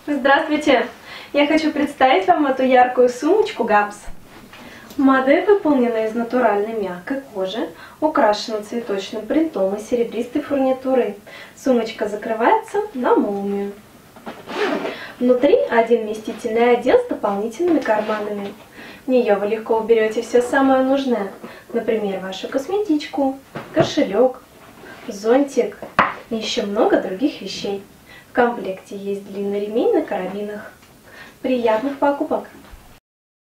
Здравствуйте! Я хочу представить вам эту яркую сумочку Габс. Модель выполнена из натуральной мягкой кожи, украшена цветочным принтом и серебристой фурнитурой. Сумочка закрывается на молнию. Внутри один вместительный отдел с дополнительными карманами. В нее вы легко уберете все самое нужное, например, вашу косметичку, кошелек, зонтик и еще много других вещей. В комплекте есть длинный ремень на карабинах. Приятных покупок!